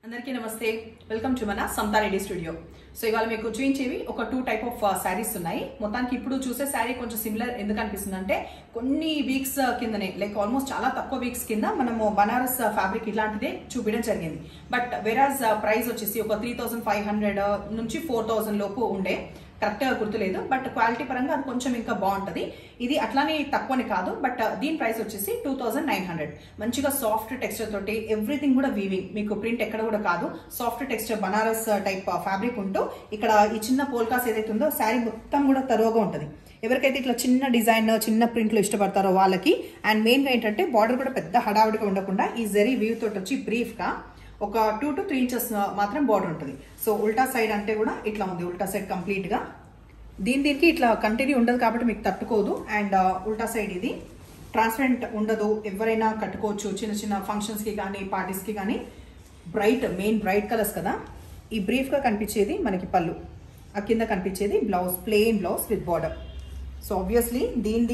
అందరికీ నమస్తే welcome to మన సమతా రెడ్డి స్టూడియో. సో ఇవాళ మీకు చూపించేవి ఒక 2 టైప్ ఆఫ్ శారీస్ ఉన్నాయి. మొత్తానికి ఇప్పుడు చూసే శారీ కొంచెం సిమిలర్ ఎందుకు అనిపిస్తుంది అంటే కొన్ని వీక్స్ కిందనే లైక్ ఆల్మోస్ట్ చాలా తక్కువ వీక్స్ కింద మనము బనారస్ ఫ్యాబ్రిక్ ఇలాంటిదే చూపించడం జరిగింది. బట్ వెరాజ్ ప్రైస్ వచ్చేసి ఒక 3500 నుంచి 4000 లోపు ఉండే, కరెక్ట్ గా గుర్తులేదు. బట్ క్వాలిటీ పరంగా అది కొంచెం ఇంకా బాగుంటది. ఇది అట్లానే తక్కువని కాదు, బట్ దీని ప్రైస్ వచ్చేసి 2900. మంచిగా సాఫ్ట్ టెక్స్చర్ తోటి ఎవ్రీథింగ్ కూడా వీవింగ్, మీకు ప్రింట్ ఎక్కడ కూడా కాదు, soft texture Banaras type fabric ఉంటూ ఇక్కడ ఈ చిన్న పోల్కాస్ ఏదైతే ఉందో శారీ మొత్తం కూడా తరువుగా ఉంటుంది. ఎవరికైతే ఇట్లా చిన్న డిజైన్ చిన్న ప్రింట్లు ఇష్టపడతారో వాళ్ళకి. అండ్ మెయిన్ గా ఏంటంటే బార్డర్ కూడా పెద్ద హడావుడిగా ఉండకుండా ఈ జరీ వీవ్ తోటి వచ్చి బ్రీఫ్ గా ఒక 2 to 3 ఇంచెస్ మాత్రం బార్డర్ ఉంటుంది. సో ఉల్టా సైడ్ అంటే కూడా ఇట్లా ఉంది, ఉల్టా సైడ్ కంప్లీట్ గా దీనికి ఇట్లా కంటిన్యూ ఉండదు కాబట్టి మీకు తట్టుకోదు. అండ్ ఉల్టా సైడ్ ఇది ట్రాన్స్పరెంట్ ఉండదు, ఎవరైనా కట్టుకోవచ్చు. చిన్న చిన్న ఫంక్షన్స్ కి కానీ పార్టీస్ కి కానీ బ్రైట్, మెయిన్ బ్రైట్ కలర్స్ కదా. ఈ బ్రీఫ్ గా కనిపించేది మనకి పళ్ళు, ఆ కింద కనిపించేది blouse, plain blouse with border. So obviously దీనిది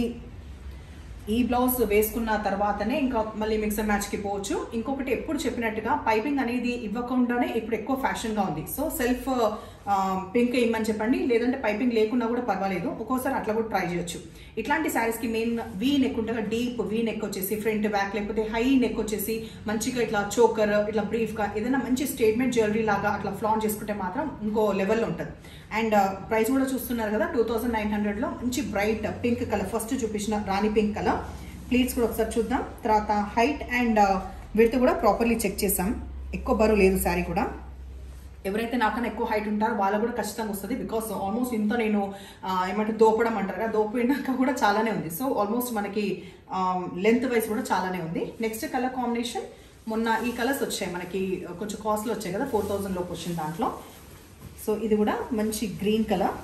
ఈ బ్లౌజ్ వేసుకున్న తర్వాతనే ఇంకా మళ్ళీ మిక్సర్ మ్యాచ్ కి పోవచ్చు. ఇంకొకటి ఎప్పుడు చెప్పినట్టుగా పైపింగ్ అనేది ఇవ్వకుండానే ఇప్పుడు ఎక్కువ ఫ్యాషన్ గా ఉంది. సో సెల్ఫ్ పింక్ ఇమ్మని చెప్పండి, లేదంటే పైపింగ్ లేకున్నా కూడా పర్వాలేదు, ఒక్కోసారి అట్లా కూడా ట్రై చేయొచ్చు. ఇట్లాంటి శారీస్ కి మెయిన్ వీ నెక్ ఉంటుంది, డీప్ వీ నెక్ వచ్చేసి ఫ్రంట్ బ్యాక్, లేకపోతే హై నెక్ వచ్చేసి మంచిగా ఇట్లా చోకర్, ఇట్లా బ్రీఫ్ గా ఏదైనా మంచి స్టేట్మెంట్ జ్యువెలరీ లాగా అట్లా ఫ్లాన్ చేసుకుంటే మాత్రం ఇంకో లెవెల్లో ఉంటుంది. అండ్ ప్రైస్ కూడా చూస్తున్నారు కదా 2900 లో మంచి బ్రైట్ పింక్ కలర్, ఫస్ట్ చూపించిన రాణి పింక్ కలర్. ప్లీట్స్ కూడా ఒకసారి చూద్దాం. తర్వాత హైట్ అండ్ విడ్త్ కూడా ప్రాపర్లీ చెక్ చేసాం, ఎక్కువ బరువు లేదు శారీ కూడా. ఎవరైతే నాకన్నా ఎక్కువ హైట్ ఉంటారో వాళ్ళకు కూడా ఖచ్చితంగా వస్తుంది. బికాస్ ఆల్మోస్ట్ ఇంత నేను ఏమంటే దోపడం అంటారు కదా, దోపినాక కూడా చాలానే ఉంది. సో ఆల్మోస్ట్ మనకి లెంత్ వైజ్ కూడా చాలానే ఉంది. నెక్స్ట్ కలర్ కాంబినేషన్, మొన్న ఈ కలర్స్ వచ్చాయి మనకి, కొంచెం కాస్ట్లో వచ్చాయి కదా, 4000 లోపు వచ్చింది దాంట్లో. సో ఇది కూడా మంచి గ్రీన్ కలర్.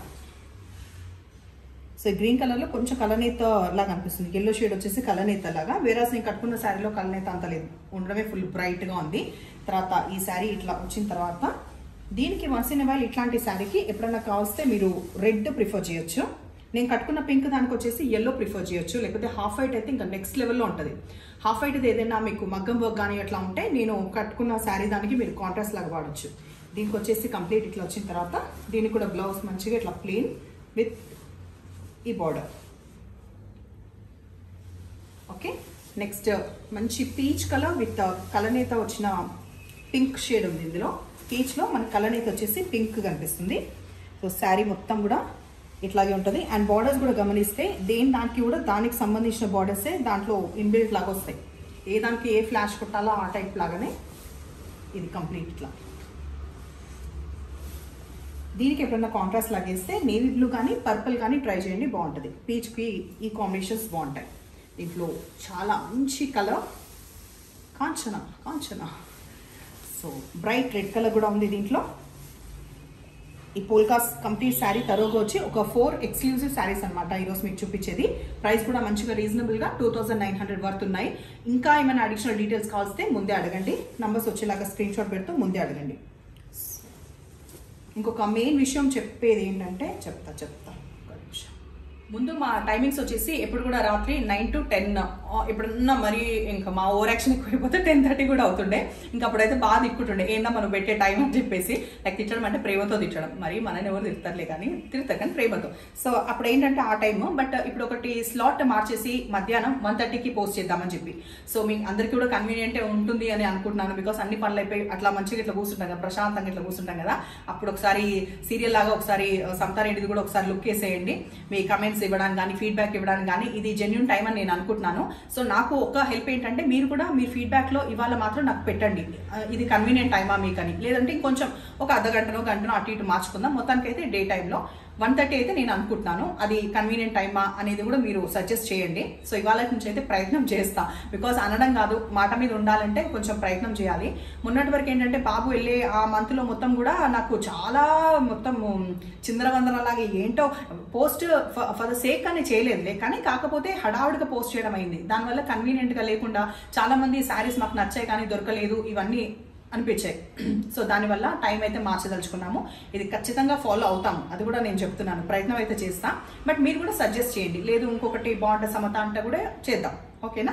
సో గ్రీన్ కలర్లో కొంచెం కలనేత లాగా అనిపిస్తుంది, ఎల్లో షేడ్ వచ్చేసి కలనేత లాగా. వేరే నేను కట్టుకున్న శారీలో కలనేత అంత లేదు, ఉండడమే ఫుల్ బ్రైట్గా ఉంది. తర్వాత ఈ శారీ ఇట్లా వచ్చిన తర్వాత దీనికి వన్స్ ఇన్ వైల్ ఇట్లాంటి శారీకి ఎప్పుడైనా కావస్తే మీరు రెడ్ ప్రిఫర్ చేయొచ్చు. నేను కట్టుకున్న పింక్ దానికి వచ్చేసి ఎల్లో ప్రిఫర్ చేయొచ్చు, లేకపోతే హాఫ్ వైట్ అయితే ఇంకా నెక్స్ట్ లెవెల్లో ఉంటుంది. హాఫ్ వైట్ ఏదైనా మీకు మగ్గం వర్క్ కానీ అట్లా ఉంటే నేను కట్టుకున్న శారీ దానికి మీరు కాంట్రాస్ట్ లాగా వాడచ్చు. దీనికి వచ్చేసి కంప్లీట్ ఇట్లా వచ్చిన తర్వాత దీనికి కూడా బ్లౌజ్ మంచిగా ఇట్లా ప్లెయిన్ విత్ ఈ బార్డర్. ఓకే, నెక్స్ట్ మంచి పీచ్ కలర్ విత్ కలనేత వచ్చిన పింక్ షేడ్ ఉంది. ఇందులో పీచ్లో మన కలనేత వచ్చేసి పింక్ కనిపిస్తుంది. సో శారీ మొత్తం కూడా ఇట్లాగే ఉంటుంది. అండ్ బార్డర్స్ కూడా గమనిస్తే దానికి కూడా దానికి సంబంధించిన బార్డర్సే దాంట్లో ఇన్బిల్ట్ లాగా వస్తాయి. ఏ దానికి ఏ ఫ్లాష్ కొట్టాలో ఆ టైప్ లాగానే ఇది కంప్లీట్ ఇట్లా. దీనికి ఎప్పుడన్నా కాంట్రాస్ట్ లాగేస్తే నేవీ బ్లూ కానీ పర్పుల్ కానీ ట్రై చేయండి, బాగుంటుంది. పీచ్కి ఈ కాంబినేషన్స్ బాగుంటాయి. దీంట్లో చాలా మంచి కలర్ కాంచనా, సో బ్రైట్ రెడ్ కలర్ కూడా ఉంది దీంట్లో. ఈ పోల్కాస్ కంప్లీట్ శారీ తరువుగా వచ్చి ఒక 4 ఎక్స్క్లూజివ్ శారీస్ అనమాట ఈరోజు మీకు చూపించేది. ప్రైస్ కూడా మంచిగా రీజనబుల్గా 2900 వర్త్ ఉన్నాయి. ఇంకా ఏమైనా అడిషనల్ డీటెయిల్స్ కావాల్స్తే ముందే అడగండి, నంబర్స్ వచ్చేలాగా స్క్రీన్ షాట్ పెడుతూ ముందే అడగండి. ఇంకొక మెయిన్ విషయం చెప్పేది ఏంటంటే చెప్తా ముందు మా టైమింగ్స్ వచ్చేసి ఎప్పుడు కూడా రాత్రి 9 to 10. ఇప్పుడున్న మరి ఇంకా మా ఓవర్ యాక్షన్ ఎక్కువైపోతే 10:30 కూడా అవుతుండే. ఇంకా అప్పుడైతే బాగా తిట్టుకుంటుండే, ఏందా మనం పెట్టే టైం అని చెప్పేసి. లైక్ తిట్టడం అంటే ప్రేమతో తిట్టడం, మరి మనని ఎవరు తిడతారులే కానీ తిడతారు కానీ ప్రేమతో. సో అప్పుడు ఏంటంటే ఆ టైం. బట్ ఇప్పుడు ఒకటి స్లాట్ మార్చేసి మధ్యాహ్నం 1:30కి పోస్ట్ చేద్దామని చెప్పి. సో మీకు అందరికీ కూడా కన్వీనియంటే ఉంటుంది అని అనుకుంటున్నాను. బికాస్ అన్ని పనులు అయిపోయి అట్లా మంచిగా ఇట్లా కూర్చుంటాం కదా, ప్రశాంతంగా ఇట్లా కూర్చుంటాం కదా. అప్పుడు ఒకసారి సీరియల్ లాగా ఒకసారి సమతా రెడ్డిది కూడా ఒకసారి లుక్ వేసేయండి. మీ కమెంట్స్ ఇవ్వడానికి కానీ ఫీడ్బ్యాక్ ఇవ్వడానికి కానీ ఇది జెన్యూన్ టైం అని నేను అనుకుంటున్నాను. సో నాకు ఒక హెల్ప్ ఏంటంటే మీరు కూడా మీ ఫీడ్బ్యాక్ లో ఇవాళ మాత్రం నాకు పెట్టండి, ఇది కన్వీనియంట్ టైమా మీకని. లేదంటే ఇంకొంచెం ఒక అర్ధగంటనో గంటనో అటు ఇటు మార్చుకుందాం. మొత్తానికి అయితే డే టైంలో 1:30 అయితే నేను అనుకుంటున్నాను. అది కన్వీనియంట్ టైమా అనేది కూడా మీరు సజెస్ట్ చేయండి. సో ఇవాళ నుంచి అయితే ప్రయత్నం చేస్తా. బికాస్ అనడం కాదు, మాట మీద ఉండాలంటే కొంచెం ప్రయత్నం చేయాలి. మొన్నటి వరకు ఏంటంటే బాబు వెళ్ళే ఆ మంత్లో మొత్తం కూడా నాకు చాలా మొత్తం చిందరవందరలాగా ఏంటో పోస్ట్ ఫర్ ద సేక్ అని చేయలేదులే, కానీ కాకపోతే హడావుడిగా పోస్ట్ చేయడం అయింది. దానివల్ల కన్వీనియంట్గా లేకుండా చాలా మంది శారీస్ మాకు నచ్చాయి కానీ దొరకలేదు ఇవన్నీ అనిపించాయి. సో దానివల్ల టైం అయితే మార్చదలుచుకున్నాము. ఇది ఖచ్చితంగా ఫాలో అవుతాము, అది కూడా నేను చెప్తున్నాను, ప్రయత్నం అయితే చేస్తా. బట్ మీరు కూడా సజెస్ట్ చేయండి, లేదు ఇంకొకటి బాగుంటుంది సమత అంటే కూడా చేద్దాం. ఓకేనా?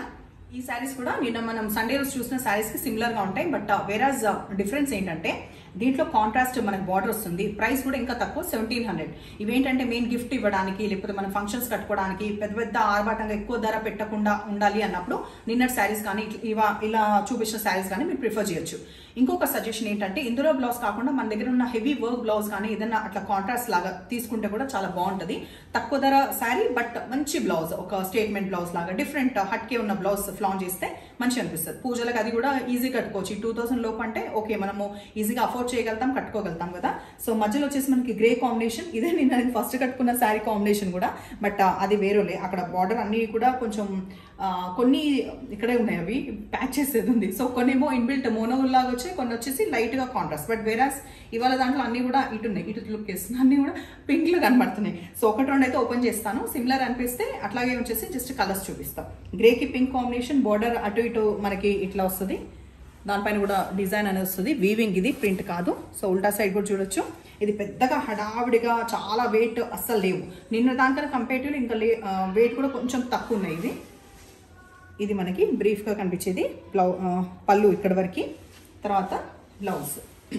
ఈ శారీస్ కూడా నిన్న మనం సండే రోజు చూసిన శారీస్ కి సిమిలర్ గా ఉంటాయి. బట్ వేరాజ్ డిఫరెన్స్ ఏంటంటే దీంట్లో కాంట్రాస్ట్ మనకి బార్డర్ వస్తుంది. ప్రైస్ కూడా ఇంకా తక్కువ 1700. ఇవేంటంటే మెయిన్ గిఫ్ట్ ఇవ్వడానికి లేకపోతే మనం ఫంక్షన్స్ కట్టుకోవడానికి పెద్ద పెద్ద ఆర్భాటంగా ఎక్కువ ధర పెట్టకుండా ఉండాలి అన్నప్పుడు నిన్నటి శారీస్ కానీ ఇలా చూపించిన శారీస్ కానీ మీరు ప్రిఫర్ చేయొచ్చు. ఇంకొక సజెషన్ ఏంటంటే ఇందులో బ్లౌజ్ కాకుండా మన దగ్గర ఉన్న హెవీ వర్క్ బ్లౌజ్ కానీ ఏదైనా అట్లా కాంట్రాస్ట్ లాగా తీసుకుంటే కూడా చాలా బాగుంటుంది. తక్కువ ధర శారీ బట్ మంచి బ్లౌజ్, ఒక స్టేట్మెంట్ బ్లౌజ్ లాగా డిఫరెంట్ హట్కే ఉన్న బ్లౌజ్ ఫ్లాన్ చేస్తే మంచి అనిపిస్తుంది. పూజలకు అది కూడా ఈజీ కట్టుకోవచ్చు. 2000 లోపు అంటే ఓకే, మనము ఈజీగా అఫోర్డ్ చేయగలుగుతాం, కట్టుకోగలుగుతాం కదా. సో మధ్యలో వచ్చేసి మనకి గ్రే కాంబినేషన్, ఇదే నేను ఫస్ట్ కట్టుకున్న శారీ కాంబినేషన్ కూడా, బట్ అది వేరేలే. అక్కడ బార్డర్ అన్ని కూడా కొంచెం కొన్ని ఇక్కడే ఉన్నాయి, అవి ప్యాచ్ చేసేది ఉంది. సో కొన్ని ఏమో ఇన్బిల్ట్ మోనోల్ లాగా వచ్చాయి, కొన్ని వచ్చేసి లైట్ గా కాంట్రాస్ట్. బట్ వేరాస్ ఇవాళ దాంట్లో అన్ని కూడా ఇటు ఉన్నాయి, ఇటు లుక్ వేస్తున్నాయి, అన్ని కూడా పింక్ లో కనబడుతున్నాయి. సో ఒకటి రెండు అయితే ఓపెన్ చేస్తాను, సిమిలర్ అనిపిస్తే అట్లాగే వచ్చేసి జస్ట్ కలర్స్ చూపిస్తాం. గ్రే కి పింక్ కాంబినేషన్, బార్డర్ అటు ఇటు మనకి ఇట్లా వస్తుంది, దానిపైన కూడా డిజైన్ అనేది వస్తుంది. వీవింగ్ ఇది, ప్రింట్ కాదు. సో ఉల్టా సైడ్ కూడా చూడొచ్చు. ఇది పెద్దగా హడావిడిగా చాలా వెయిట్ అస్సలు లేవు. నిన్న దానికన్నా కంపేటివ్లీ ఇంకా వెయిట్ కూడా కొంచెం తక్కువ ఉన్నాయి. ఇది మనకి బ్రీఫ్ గా కనిపించేది పళ్ళు ఇక్కడ వరకు. తర్వాత బ్లౌజ్.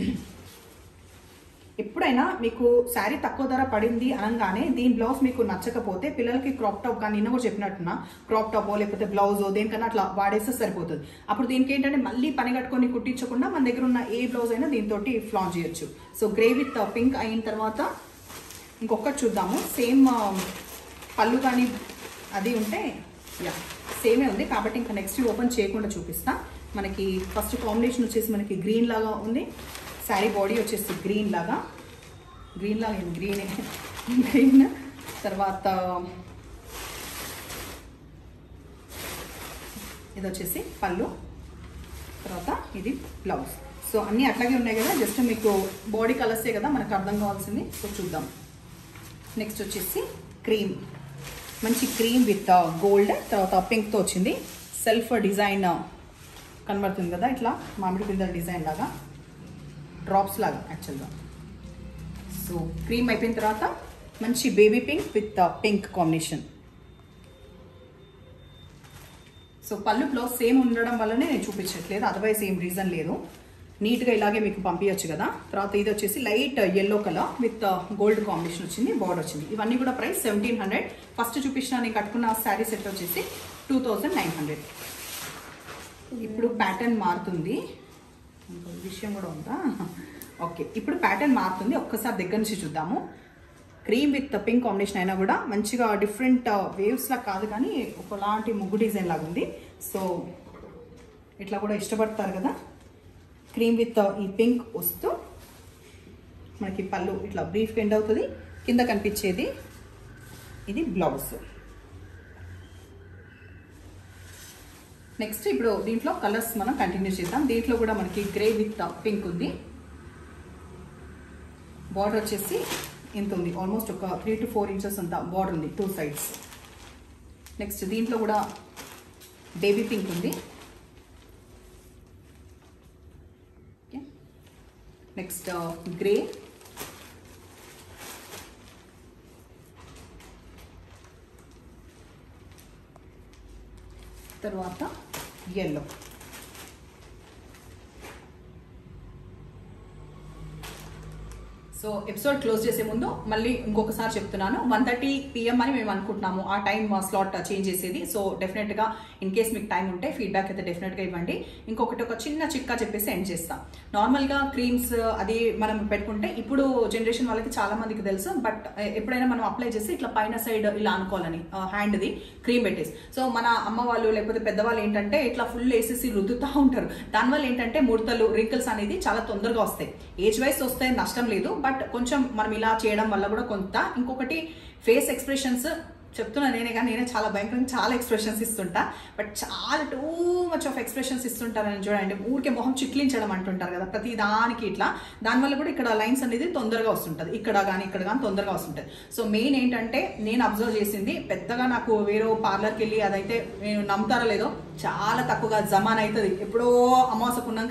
ఎప్పుడైనా మీకు శారీ తక్కువ ధర పడింది అనగానే దీని బ్లౌజ్ మీకు నచ్చకపోతే పిల్లలకి క్రాప్ టాప్ కానీ నిన్న కూడా చెప్పినట్టున్నా క్రాప్ టాప్ లేకపోతే బ్లౌజ్ దేనికన్నా అట్లా వాడేస్తే సరిపోతుంది. అప్పుడు దీనికి ఏంటంటే మళ్ళీ పని కట్టుకొని కుట్టించకుండా మన దగ్గర ఉన్న ఏ బ్లౌజ్ అయినా దీంతో ఫ్లాన్ చేయొచ్చు. సో గ్రే విత్ పింక్ అయిన తర్వాత ఇంకొకటి చూద్దాము. సేమ్ పళ్ళు కానీ అది ఉంటే యా సేమే ఉంది కాబట్టి ఇంకా నెక్స్ట్ ఓపెన్ చేయకుండా చూపిస్తా. మనకి ఫస్ట్ కాంబినేషన్ వచ్చేసి మనకి గ్రీన్ లాగా ఉంది. శారీ బాడీ వచ్చేసి గ్రీన్ లాగా గ్రీన్. తర్వాత ఇది వచ్చేసి పళ్ళు, తర్వాత ఇది బ్లౌజ్. సో అన్నీ అట్లాగే ఉన్నాయి కదా, జస్ట్ మీకు బాడీ కలర్సే కదా మనకు అర్థం కావాల్సింది. సో చూద్దాం. నెక్స్ట్ వచ్చేసి క్రీమ్, మంచి క్రీమ్ విత్ గోల్డ్, తర్వాత పింక్తో వచ్చింది. సెల్ఫ్ డిజైన్ కనబడుతుంది కదా, ఇట్లా మామిడి పిందెల డిజైన్ లాగా, డ్రాప్స్ లాగా యాక్చువల్గా. సో క్రీమ్ అయిపోయిన తర్వాత మంచి baby pink with pink combination. So పళ్ళు బ్లౌజ్ సేమ్ ఉండడం వల్లనే నేను చూపించట్లేదు, అదర్వైజ్ ఏం రీజన్ లేదు. నీట్గా ఇలాగే మీకు పంపించచ్చు కదా. తర్వాత ఇది వచ్చేసి light yellow colour with gold combination వచ్చింది, బార్డర్ వచ్చింది. ఇవన్నీ కూడా ప్రైస్ 1700. ఫస్ట్ చూపించిన నేను కట్టుకున్న శారీ సెట్ వచ్చేసి 2900. ఇప్పుడు ప్యాటర్న్ మారుతుంది, విషయం కూడా ఉందా. ఓకే, ఇప్పుడు ప్యాటర్న్ మారుతుంది, ఒక్కసారి దగ్గర నుంచి చూద్దాము. క్రీమ్ విత్ పింక్ కాంబినేషన్ అయినా కూడా మంచిగా డిఫరెంట్ వేవ్స్ లా కాదు కానీ ఒకలాంటి ముగ్గు డిజైన్ లాగా ఉంది. సో ఇట్లా కూడా ఇష్టపడతారు కదా. క్రీమ్ విత్ ఈ పింక్ వస్తూ మనకి పళ్ళు ఇట్లా బ్రీఫ్ ఎండ్ అవుతుంది. కింద కనిపించేది ఇది బ్లౌజ్. నెక్స్ట్ ఇప్పుడు దీంట్లో కలర్స్ మనం కంటిన్యూ చేద్దాం. దీంట్లో కూడా మనకి గ్రే విత్ పింక్ ఉంది. బార్డర్ వచ్చేసి ఇంత ఉంది, ఆల్మోస్ట్ ఒక 3 to 4 inches అంత బార్డర్ ఉంది 2 sides. నెక్స్ట్ దీంట్లో కూడా బేబీ పింక్ ఉంది. నెక్స్ట్ గ్రే, తర్వాత yellow. సో ఎపిసోడ్ క్లోజ్ చేసే ముందు మళ్ళీ ఇంకొకసారి చెప్తున్నాను, 1:30 PM అని మేము అనుకుంటున్నాము ఆ టైం స్లాట్ చేంజ్ చేసేది. సో డెఫినెట్గా ఇన్ కేస్ మీకు టైం ఉంటే ఫీడ్బ్యాక్ అయితే డెఫినెట్గా ఇవ్వండి. ఇంకొకటి ఒక చిన్న చిట్కా చెప్పేసి ఎండ్ చేస్తాం. నార్మల్గా క్రీమ్స్ అది మనం పెట్టుకుంటే ఇప్పుడు జనరేషన్ వాళ్ళకి చాలా మందికి తెలుసు, బట్ ఎప్పుడైనా మనం అప్లై చేసి ఇట్లా పైన సైడ్ ఇలా అనుకోవాలని హ్యాండ్ది క్రీమ్ పెట్టేసి. సో మన అమ్మ వాళ్ళు లేకపోతే పెద్దవాళ్ళు ఏంటంటే ఇట్లా ఫుల్ వేసేసి రుద్దుతూ ఉంటారు. దానివల్ల ఏంటంటే ముడతలు రింకిల్స్ అనేది చాలా తొందరగా వస్తాయి. ఏజ్ వైస్ వస్తే నష్టం లేదు, బట్ కొంచెం మనం ఇలా చేయడం వల్ల కూడా కొంత. ఇంకొకటి ఫేస్ ఎక్స్ప్రెషన్స్ చెప్తున్నా నేనే, కానీ నేనే చాలా భయంకరంగా చాలా ఎక్స్ప్రెషన్స్ ఇస్తుంటా, బట్ చాలా టూ మచ్ ఆఫ్ ఎక్స్ప్రెషన్స్ ఇస్తుంటారని చూడండి. ఊరికే మొహం చిట్లించడం అంటుంటారు కదా ప్రతి దానికి ఇట్లా, దానివల్ల కూడా ఇక్కడ లైన్స్ అనేది తొందరగా వస్తుంటుంది, ఇక్కడ కానీ తొందరగా వస్తుంటుంది. సో మెయిన్ ఏంటంటే నేను అబ్జర్వ్ చేసింది, పెద్దగా నాకు వేరే పార్లర్కి వెళ్ళి అదైతే నేను నమ్ముతారో లేదో చాలా తక్కువగా జమాన్ అవుతుంది. ఎప్పుడో అమావాసకు ఉన్నాక అట్లా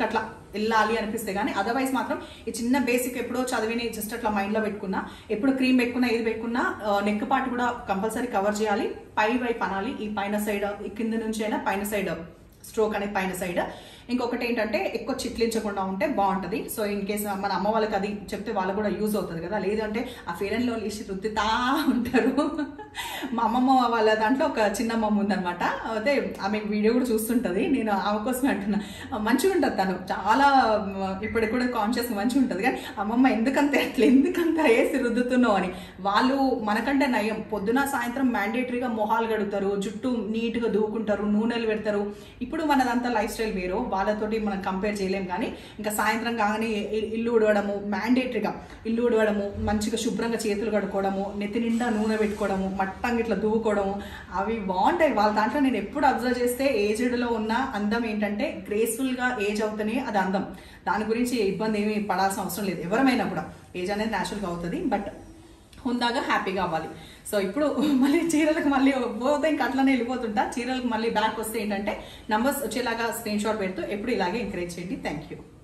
వెళ్ళాలి అనిపిస్తే కానీ అదర్వైజ్ మాత్రం ఈ చిన్న బేసిక్ ఎప్పుడో చదివిని జస్ట్ అట్లా మైండ్ లో పెట్టుకున్నా, ఎప్పుడు క్రీమ్ పెట్టుకున్నా ఏది పెట్టుకున్నా నెక్ పార్ట్ కూడా కంపల్సరీ కవర్ చేయాలి, పై వైపు అనాలి, ఈ పైన సైడ్ ఈ కింద నుంచి అయినా పైన సైడ్ స్ట్రోక్ అనేది పైన సైడ్. ఇంకొకటి ఏంటంటే ఎక్కువ చిట్లించకుండా ఉంటే బాగుంటుంది. సో ఇన్ కేసు మన అమ్మ వాళ్ళకి అది చెప్తే వాళ్ళకు కూడా యూజ్ అవుతుంది కదా, లేదంటే ఆ ఫెయిర్ అండ్ లవ్లీ రుద్దుతా ఉంటారు. మా అమ్మమ్మ వాళ్ళ దాంట్లో ఒక చిన్న అమ్మమ్మ ఉందనమాట, అయితే ఆమె వీడియో కూడా చూస్తుంటుంది, నేను ఆమె కోసమే అంటున్నా. మంచిగా ఉంటుంది తను, చాలా ఇప్పటికి కూడా కాన్షియస్ మంచిగా ఉంటుంది. కానీ అమ్మమ్మ ఎందుకంత వేసి రుద్దుతున్నావు అని. వాళ్ళు మనకంటే నయం, పొద్దున సాయంత్రం మ్యాండేటరీగా మొహాలు గడుగుతారు, జుట్టు నీట్గా దూకుంటారు, నూనెలు పెడతారు. ఇప్పుడు మనదంతా లైఫ్ స్టైల్ వేరు, వాళ్ళతోటి మనం కంపేర్ చేయలేం. కానీ ఇంకా సాయంత్రం కాగానే ఇల్లు ఉడవడము, మ్యాండేటరీగా ఇల్లు ఉడవడము, మంచిగా శుభ్రంగా చేతులు కడుక్కోవడము, నెత్తి నిండా నూనె పెట్టుకోవడము, మట్టంగా ఇట్లా దూకోవడము, అవి బాగుంటాయి వాళ్ళ దాంట్లో. నేను ఎప్పుడు అబ్జర్వ్ చేస్తే ఏజ్డ్లో ఉన్న అందం ఏంటంటే గ్రేస్ఫుల్గా ఏజ్ అవుతూనే అది అందం. దాని గురించి ఇబ్బంది ఏమి పడాల్సిన అవసరం లేదు, ఎవరమైనా కూడా ఏజ్ అనేది న్యాచురల్గా అవుతుంది, బట్ హుందాగా హ్యాపీగా అవ్వాలి. సో ఇప్పుడు మళ్ళీ చీరలకు మళ్ళీ పోతే ఇంకా అట్లనే వెళ్ళిపోతుంటా. చీరలకు మళ్ళీ బ్యాక్ వస్తే ఏంటంటే నంబర్స్ వచ్చేలాగా స్క్రీన్ షాట్ పెడుతూ ఎప్పుడు ఇలాగే ఎంకరేజ్ చేయండి. Thank you.